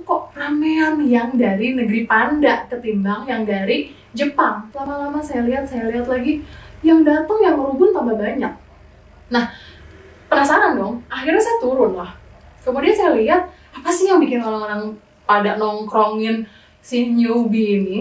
kok ramean yang dari negeri panda ketimbang yang dari Jepang. Lama-lama saya lihat lagi, yang datang yang ngerubun tambah banyak. Nah, penasaran dong, akhirnya saya turun lah. Kemudian saya lihat, apa sih yang bikin orang-orang pada nongkrongin si newbie ini?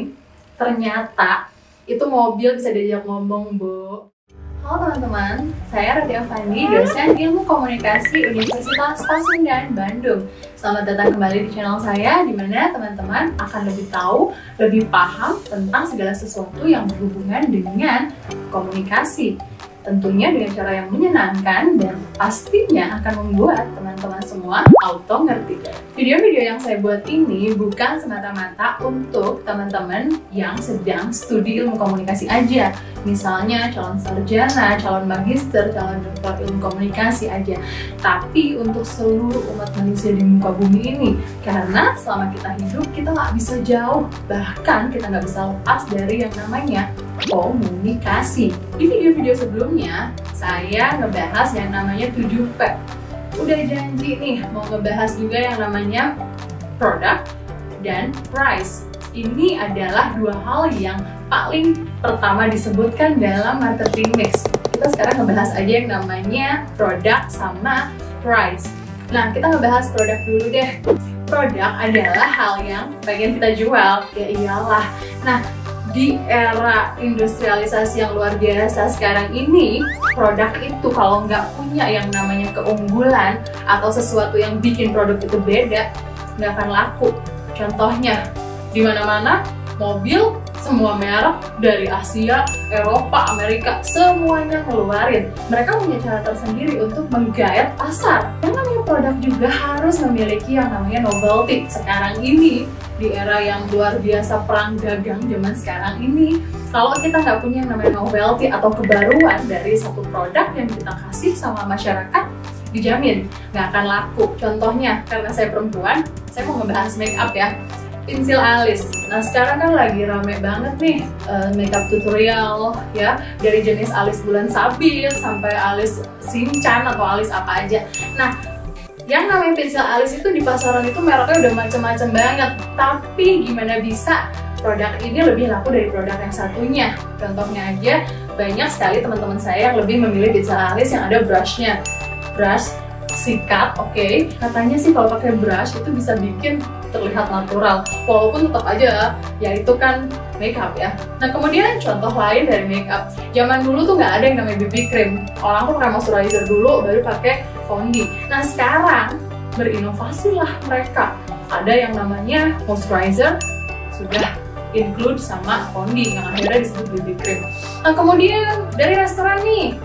Ternyata itu mobil bisa diajak ngomong, Bu. Halo teman-teman, saya Rati Avandi, dosen Ilmu Komunikasi Universitas Pasundan, Bandung. Selamat datang kembali di channel saya, di mana teman-teman akan lebih tahu, lebih paham tentang segala sesuatu yang berhubungan dengan komunikasi. Tentunya dengan cara yang menyenangkan dan pastinya akan membuat teman-teman semua auto ngerti. Video-video yang saya buat ini bukan semata-mata untuk teman-teman yang sedang studi ilmu komunikasi aja. Misalnya calon sarjana, calon magister, calon doktor ilmu komunikasi aja. Tapi untuk seluruh umat manusia di muka bumi ini. Karena selama kita hidup, kita nggak bisa jauh. Bahkan kita nggak bisa lepas dari yang namanya komunikasi. Di video-video sebelumnya, saya ngebahas yang namanya 7P. Udah janji nih, mau ngebahas juga yang namanya product dan price. Ini adalah dua hal yang paling pertama disebutkan dalam marketing mix. Kita sekarang ngebahas aja yang namanya product sama price. Nah, kita ngebahas produk dulu deh. Produk adalah hal yang pengen kita jual, ya iyalah. Nah, di era industrialisasi yang luar biasa sekarang ini, produk itu kalau nggak punya yang namanya keunggulan atau sesuatu yang bikin produk itu beda, nggak akan laku. Contohnya, di mana-mana mobil semua merek dari Asia, Eropa, Amerika, semuanya ngeluarin. Mereka punya cara tersendiri untuk menggait pasar. Yang namanya produk juga harus memiliki yang namanya novelty. Sekarang ini, di era yang luar biasa perang dagang zaman sekarang ini, kalau kita nggak punya yang namanya novelty atau kebaruan dari satu produk yang kita kasih sama masyarakat, dijamin nggak akan laku. Contohnya, karena saya perempuan, saya mau ngebahas make up ya. Pensil alis. Nah, sekarang kan lagi rame banget nih makeup tutorial ya, dari jenis alis bulan sabit sampai alis sinchan atau alis apa aja. Nah, yang namanya pensil alis itu di pasaran itu mereknya udah macam-macam banget. Tapi gimana bisa produk ini lebih laku dari produk yang satunya? Contohnya aja, banyak sekali teman-teman saya yang lebih memilih pensil alis yang ada brushnya. Brush sikat, oke. Katanya sih kalau pakai brush itu bisa bikin terlihat natural, walaupun tetap aja ya itu kan makeup ya. Nah, kemudian contoh lain dari makeup, zaman dulu tuh nggak ada yang namanya BB cream, orang tuh pakai moisturizer dulu baru pakai founding. Nah, sekarang berinovasi lah mereka, ada yang namanya moisturizer sudah include sama founding yang akhirnya disebut BB cream. Nah, kemudian dari restoran nih,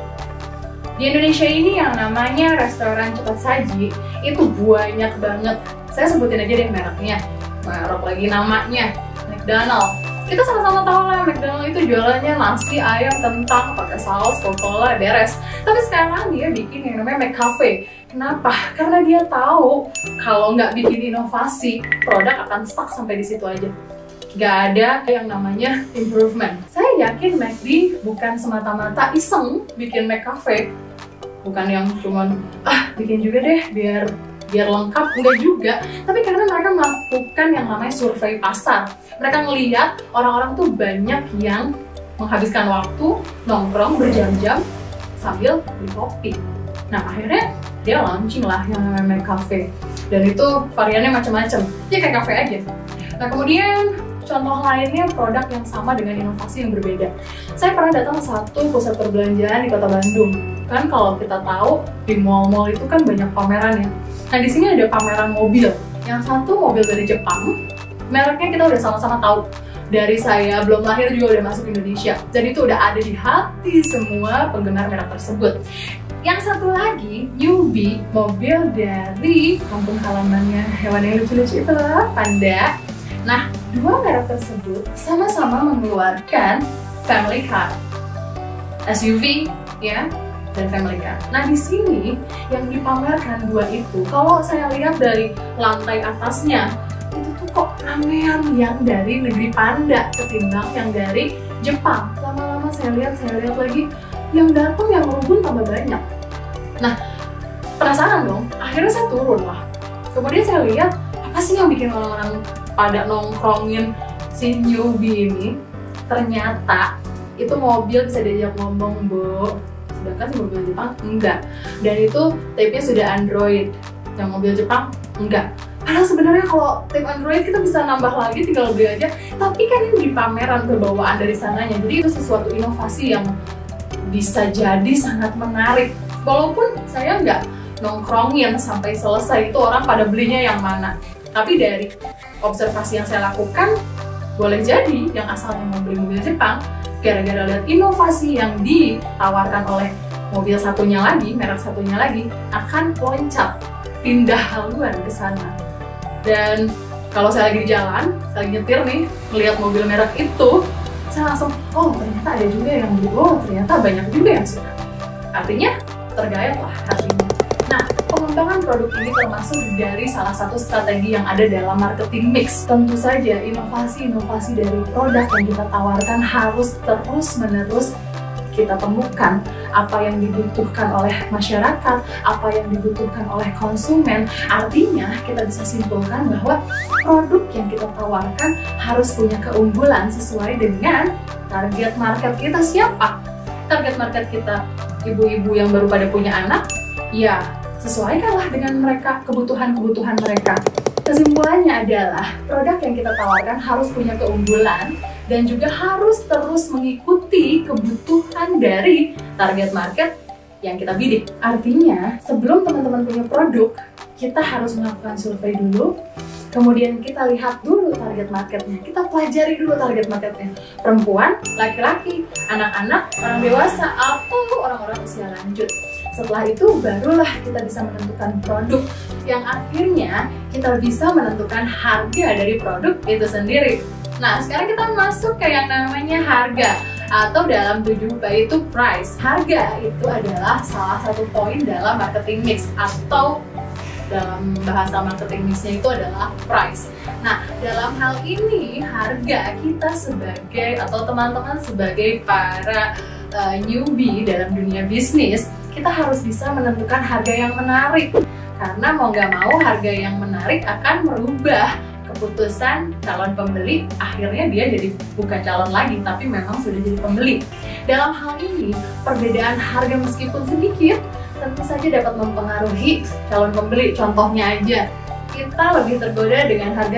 di Indonesia ini yang namanya restoran cepat saji itu banyak banget. Saya sebutin aja deh mereknya, merek lagi namanya McDonald. Kita sama-sama tahu lah McDonald itu jualannya nasi, ayam, kentang, pakai saus, Coca-Cola, beres. Tapi sekarang dia bikin yang namanya McCafe. Kenapa? Karena dia tahu kalau nggak bikin inovasi, produk akan stuck sampai di situ aja. Nggak ada yang namanya improvement. Saya yakin McD bukan semata-mata iseng bikin McCafe. Bukan yang cuman, bikin juga deh biar lengkap, enggak juga. Tapi karena mereka melakukan yang namanya survei pasar. Mereka ngelihat orang-orang tuh banyak yang menghabiskan waktu nongkrong berjam-jam sambil beli kopi. Nah, akhirnya dia launching lah yang namanya McCafe. Dan itu variannya macam-macam. Ya kayak kafe aja. Nah, kemudian contoh lainnya produk yang sama dengan inovasi yang berbeda. Saya pernah datang ke satu pusat perbelanjaan di Kota Bandung. Kan kalau kita tahu di mall-mall itu kan banyak pameran ya. Nah, di sini ada pameran mobil. Yang satu mobil dari Jepang, mereknya kita udah sama-sama tahu. Dari saya belum lahir juga udah masuk Indonesia. Dan itu udah ada di hati semua penggemar merek tersebut. Yang satu lagi, newbie, mobil dari kampung halamannya hewan yang lucu-lucu itu lah, panda. Nah, dua merek tersebut sama-sama mengeluarkan family car, SUV, ya, dan family car. Nah, di sini yang dipamerkan dua itu, kalau saya lihat dari lantai atasnya, itu tuh kok ramean yang dari negeri panda ketimbang yang dari Jepang. Lama-lama saya lihat lagi, yang datang yang ngerubun tambah banyak. Nah, penasaran dong, akhirnya saya turun lah. Kemudian saya lihat, apa sih yang bikin orang-orang pada nongkrongin si newbie ini? Ternyata itu mobil bisa diajak ngomong, Bu. Sedangkan si mobil Jepang enggak. Dan itu tape-nya sudah Android. Yang mobil Jepang enggak. Padahal sebenarnya kalau tape Android kita bisa nambah lagi, tinggal beli aja. Tapi kan ini di pameran kebawaan dari sananya. Jadi itu sesuatu inovasi yang bisa jadi sangat menarik. Walaupun saya nggak nongkrongin sampai selesai itu orang pada belinya yang mana. Tapi dari observasi yang saya lakukan, boleh jadi yang asalnya mau beli mobil Jepang, gara-gara lihat inovasi yang ditawarkan oleh mobil satunya lagi, merek satunya lagi, akan loncat, pindah haluan ke sana. Dan kalau saya lagi di jalan, saya lagi nyetir nih, melihat mobil merek itu, saya langsung, oh ternyata ada juga yang beli, oh ternyata banyak juga yang suka. Artinya, tergayat lah hatinya. Nah, pengembangan produk ini termasuk dari salah satu strategi yang ada dalam marketing mix. Tentu saja, inovasi-inovasi dari produk yang kita tawarkan harus terus-menerus kita temukan apa yang dibutuhkan oleh masyarakat, apa yang dibutuhkan oleh konsumen. Artinya, kita bisa simpulkan bahwa produk yang kita tawarkan harus punya keunggulan sesuai dengan target market kita siapa. Target market kita ibu-ibu yang baru pada punya anak, ya sesuaikanlah dengan mereka, kebutuhan-kebutuhan mereka. Kesimpulannya adalah produk yang kita tawarkan harus punya keunggulan dan juga harus terus mengikuti kebutuhan dari target market yang kita bidik. Artinya, sebelum teman-teman punya produk, kita harus melakukan survei dulu, kemudian kita lihat dulu target marketnya, kita pelajari dulu target marketnya. Perempuan, laki-laki, anak-anak, orang dewasa, atau orang-orang usia lanjut. Setelah itu barulah kita bisa menentukan produk yang akhirnya kita bisa menentukan harga dari produk itu sendiri. Nah, sekarang kita masuk ke yang namanya harga, atau dalam 7P itu price. Harga itu adalah salah satu poin dalam marketing mix, atau dalam bahasa marketing mixnya itu adalah price. Nah, dalam hal ini harga kita sebagai, atau teman-teman sebagai para newbie dalam dunia bisnis, kita harus bisa menentukan harga yang menarik. Karena mau nggak mau harga yang menarik akan merubah keputusan calon pembeli. Akhirnya dia jadi bukan calon lagi, tapi memang sudah jadi pembeli. Dalam hal ini, perbedaan harga meskipun sedikit tentu saja dapat mempengaruhi calon pembeli. Contohnya aja, kita lebih tergoda dengan harga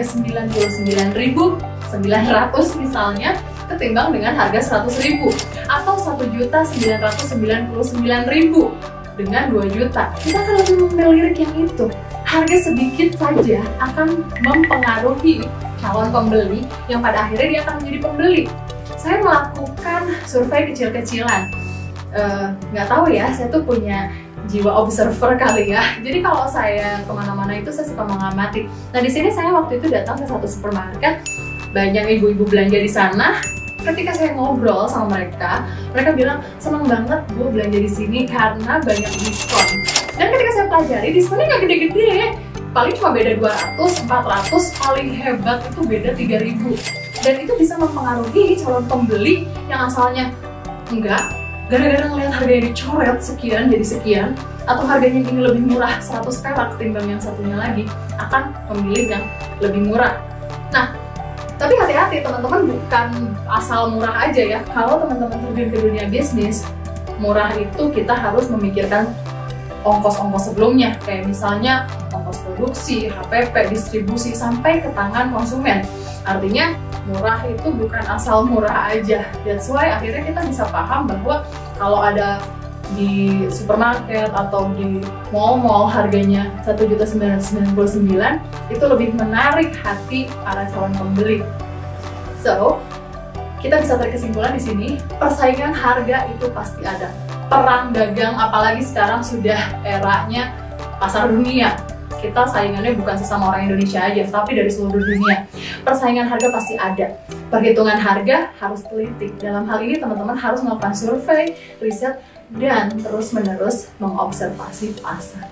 99.900 misalnya ketimbang dengan harga 100.000, atau 1.999.000 dengan 2 juta. Kita akan lebih melirik yang itu. Harga sedikit saja akan mempengaruhi calon pembeli yang pada akhirnya dia akan menjadi pembeli. Saya melakukan survei kecil-kecilan. Nggak tahu ya, saya tuh punya jiwa observer kali ya. Jadi kalau saya kemana-mana itu saya suka mengamati. Nah, di sini saya waktu itu datang ke satu supermarket, banyak ibu-ibu belanja di sana. Ketika saya ngobrol sama mereka bilang senang banget Bu belanja di sini karena banyak diskon. Dan ketika saya pelajari, diskonnya nggak gede-gede, paling cuma beda 200, 400, paling hebat itu beda 3.000. Dan itu bisa mempengaruhi calon pembeli yang asalnya enggak, gara-gara ngelihat harganya dicoret sekian jadi sekian, atau harganya ini lebih murah 100 perak ketimbang yang satunya lagi, akan memilih yang lebih murah. Nah, tapi hati-hati teman-teman, bukan asal murah aja ya. Kalau teman-teman terjun ke dunia bisnis, murah itu kita harus memikirkan ongkos-ongkos sebelumnya, kayak misalnya ongkos produksi, HPP, distribusi, sampai ke tangan konsumen. Artinya murah itu bukan asal murah aja. That's why akhirnya kita bisa paham bahwa kalau ada di supermarket atau di mall-mall harganya 1.999.000 itu lebih menarik hati para calon pembeli. So, kita bisa tarik kesimpulan di sini, persaingan harga itu pasti ada. Perang dagang, apalagi sekarang sudah eranya pasar dunia. Kita saingannya bukan sesama orang Indonesia aja, tapi dari seluruh dunia. Persaingan harga pasti ada. Perhitungan harga harus teliti. Dalam hal ini teman-teman harus melakukan survei, riset, dan terus-menerus mengobservasi pasar.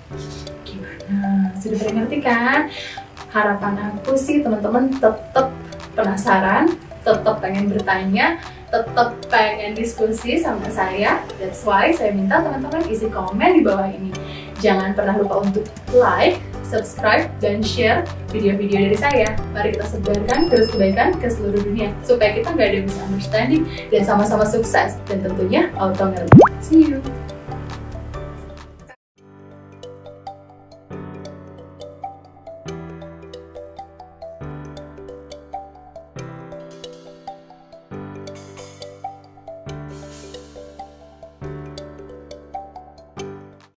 Gimana? Sudah pada ngerti kan? Harapan aku sih teman-teman tetap penasaran, tetap pengen bertanya, tetap pengen diskusi sama saya. That's why saya minta teman-teman isi komen di bawah ini. Jangan pernah lupa untuk like, subscribe, dan share video-video dari saya. Mari kita sebarkan terus kebaikan ke seluruh dunia, supaya kita nggak ada misunderstanding dan sama-sama sukses, dan tentunya auto ngerti. See you!